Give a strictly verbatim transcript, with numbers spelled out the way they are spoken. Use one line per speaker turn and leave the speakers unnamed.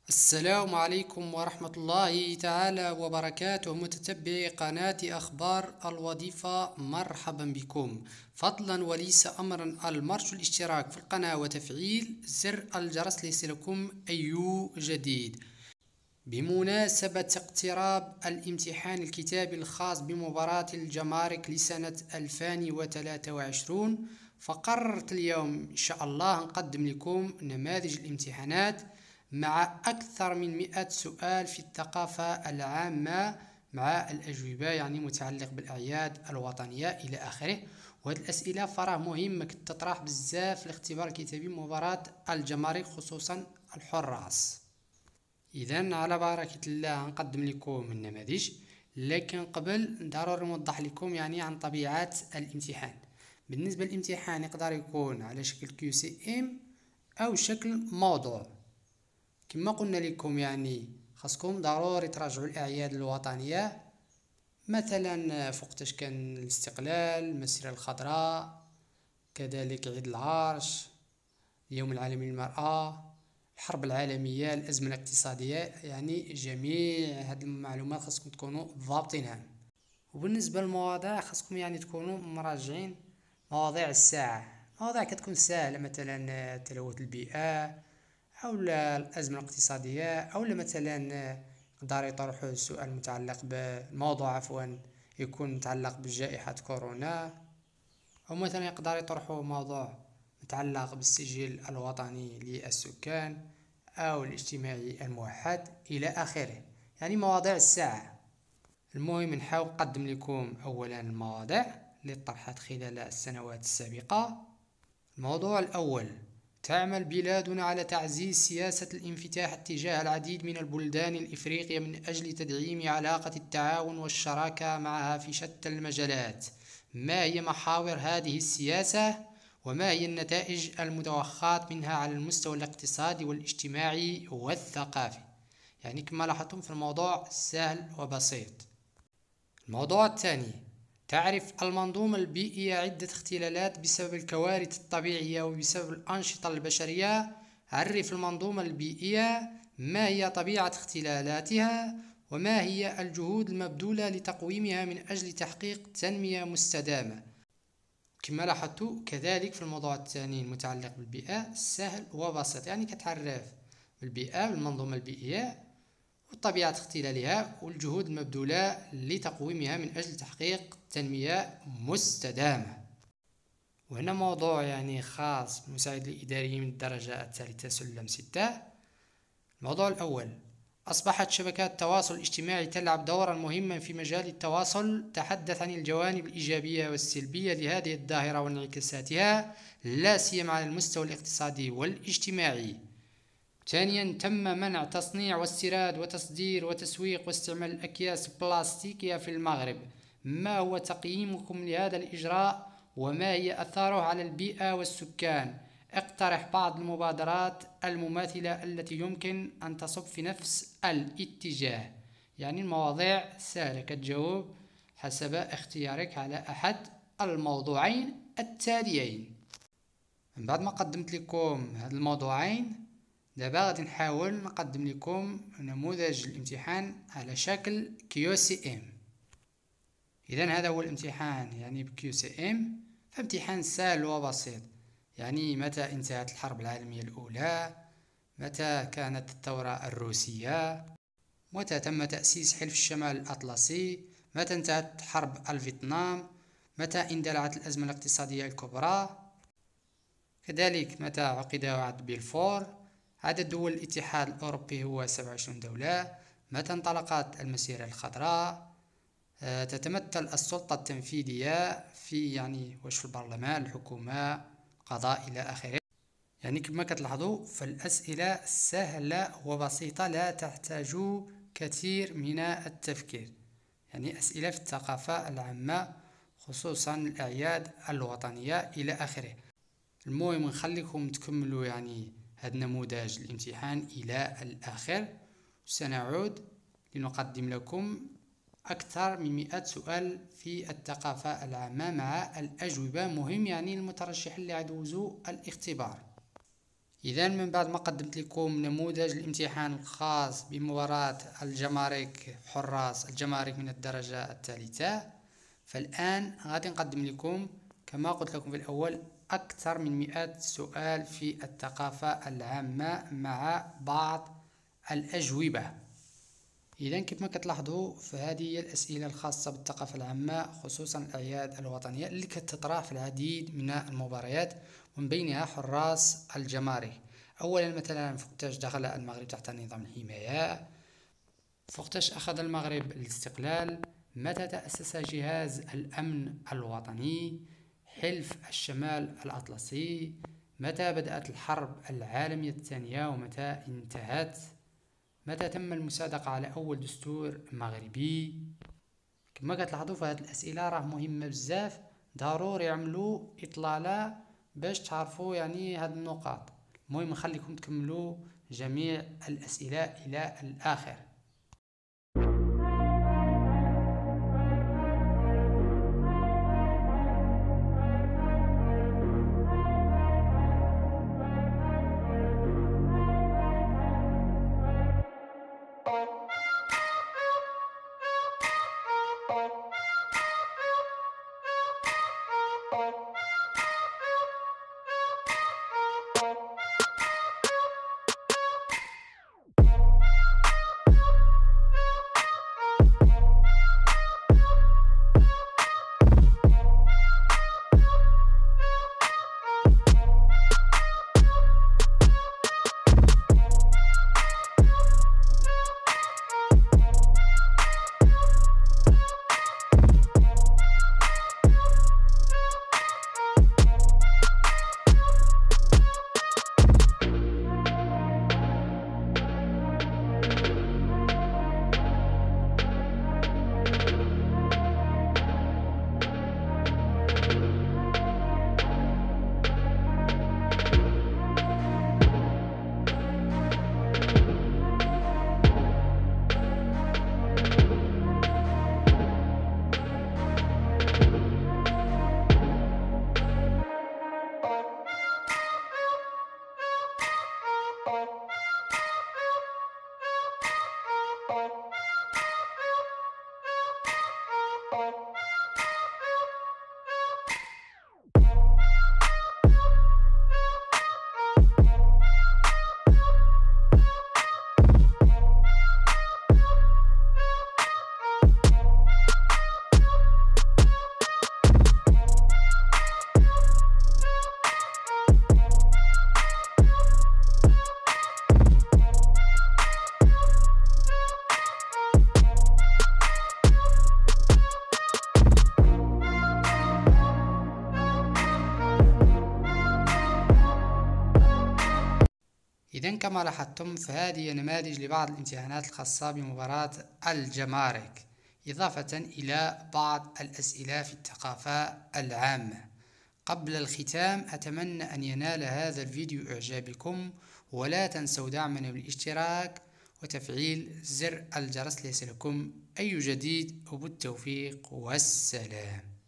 السلام عليكم ورحمة الله تعالى وبركاته، متتبعي قناة أخبار الوظيفة، مرحبا بكم. فضلا وليس أمرا المرجو الاشتراك في القناة وتفعيل زر الجرس ليصلكم أي جديد. بمناسبة اقتراب الامتحان الكتابي الخاص بمباراة الجمارك لسنة ألفين وثلاثة وعشرين، فقررت اليوم إن شاء الله نقدم لكم نماذج الامتحانات مع أكثر من مئة سؤال في الثقافة العامة، مع الأجوبة يعني متعلق بالأعياد الوطنية إلى آخره. وهذه الأسئلة فراه مهمة تطرح بزاف في الاختبار الكتابي مباراة الجمارك، خصوصا الحراس. إذا على بركة الله نقدم لكم النماذج، لكن قبل ضروري نوضح لكم يعني عن طبيعة الامتحان. بالنسبة للامتحان يقدر يكون على شكل كيو سي ام أو شكل موضوع. كما قلنا لكم يعني خاصكم ضروري تراجعوا الأعياد الوطنية، مثلا فوقتاش كان الاستقلال، المسيرة الخضراء، كذلك عيد العرش، اليوم العالمي للمرأة، الحرب العالمية، الأزمة الاقتصادية. يعني جميع هذه المعلومات خاصكم تكونوا ضابطينها. وبالنسبة للمواضيع خاصكم يعني تكونوا مراجعين مواضيع الساعة. مواضيع كتكون سهلة، مثلا تلوث البيئة، أو الأزمة الاقتصادية، أو مثلا يقدر يطرحوا سؤال متعلق بالموضوع عفوا يكون متعلق بجائحة كورونا، أو مثلا يقدر يطرحوا موضوع متعلق بالسجل الوطني للسكان أو الاجتماعي الموحد إلى آخره. يعني مواضيع الساعة. المهم نحاول نقدم لكم أولا المواضيع اللي طرحت خلال السنوات السابقة. الموضوع الأول: تعمل بلادنا على تعزيز سياسة الانفتاح اتجاه العديد من البلدان الإفريقية من أجل تدعيم علاقة التعاون والشراكة معها في شتى المجالات. ما هي محاور هذه السياسة؟ وما هي النتائج المتوقعة منها على المستوى الاقتصادي والاجتماعي والثقافي؟ يعني كما لاحظتم في الموضوع سهل وبسيط. الموضوع الثاني: تعرف المنظومة البيئية عدة اختلالات بسبب الكوارث الطبيعية وبسبب الأنشطة البشرية. عرف المنظومة البيئية، ما هي طبيعة اختلالاتها، وما هي الجهود المبذولة لتقويمها من أجل تحقيق تنمية مستدامة. كما لاحظتوا كذلك في الموضوع الثاني المتعلق بالبيئة سهل وبسيط، يعني كتعرف بالبيئة بالمنظومة البيئية وطبيعة اختلالها والجهود المبذولة لتقويمها من أجل تحقيق تنمية مستدامة. وهنا موضوع يعني خاص بمساعد الإداري من الدرجة الثالثة سلم ستة. الموضوع الأول: أصبحت شبكات التواصل الاجتماعي تلعب دورا مهما في مجال التواصل. تحدث عن الجوانب الإيجابية والسلبية لهذه الظاهرة وانعكاساتها، لا سيما على المستوى الاقتصادي والاجتماعي. ثانيا: تم منع تصنيع واستيراد وتصدير وتسويق واستعمال الأكياس البلاستيكية في المغرب. ما هو تقييمكم لهذا الإجراء، وما هي أثاره على البيئة والسكان؟ اقترح بعض المبادرات المماثلة التي يمكن أن تصب في نفس الاتجاه. يعني المواضيع سهلة، كتجاوب حسب اختيارك على أحد الموضوعين التاليين. من بعد ما قدمت لكم هذا الموضوعين، دابا غادي نحاول نقدم لكم نموذج الامتحان على شكل كيو سي ام. اذا هذا هو الامتحان يعني بكيو سي ام، فامتحان سهل وبسيط. يعني متى انتهت الحرب العالمية الأولى؟ متى كانت الثورة الروسية؟ متى تم تأسيس حلف الشمال الأطلسي؟ متى انتهت حرب الفيتنام؟ متى اندلعت الأزمة الاقتصادية الكبرى؟ كذلك متى عقد وعد بلفور؟ عدد دول الاتحاد الأوروبي هو سبعة وعشرين دولة. متى انطلقت المسيرة الخضراء؟ أه تتمثل السلطة التنفيذية في يعني واش في البرلمان، الحكومة، القضاء إلى آخره. يعني كما كتلاحظوا فالأسئلة سهلة وبسيطة، لا تحتاج كثير من التفكير. يعني أسئلة في الثقافة العامة، خصوصا الأعياد الوطنية إلى آخره. المهم نخليكم تكملوا يعني هذا النموذج الامتحان إلى الآخر. سنعود لنقدم لكم أكثر من مئة سؤال في الثقافة العامة مع الأجوبة. مهم يعني المترشح اللي عدوزوا الاختبار. إذا من بعد ما قدمت لكم نموذج الامتحان الخاص بمباراة الجمارك حراس الجمارك من الدرجة الثالثة، فالآن غادي نقدم لكم كما قلت لكم في الأول أكثر من مئة سؤال في الثقافة العامة مع بعض الأجوبة. إذا كما كتلاحظوا فهذه هي الأسئلة الخاصة بالثقافة العامة، خصوصا الأعياد الوطنية اللي كتطرح في العديد من المباريات، ومن بينها حراس الجمارك. أولا مثلا فوقتاش دخل المغرب تحت نظام الحماية، فوقتاش أخذ المغرب الاستقلال، متى تأسس جهاز الأمن الوطني، حلف الشمال الأطلسي، متى بدأت الحرب العالمية الثانية ومتى انتهت، متى تم المصادقة على أول دستور مغربي. كما كتلاحظوا فهاد الأسئلة راه مهمة بزاف، ضروري عملوا إطلالة باش تعرفوا يعني هاد النقاط. المهم نخليكم تكملوا جميع الأسئلة إلى الآخر. إذا كما لاحظتم فهذه نماذج لبعض الامتحانات الخاصة بمباراة الجمارك، إضافة إلى بعض الأسئلة في الثقافة العامة. قبل الختام أتمنى أن ينال هذا الفيديو إعجابكم، ولا تنسوا دعمنا بالاشتراك وتفعيل زر الجرس ليصلكم أي جديد، وبالتوفيق والسلام.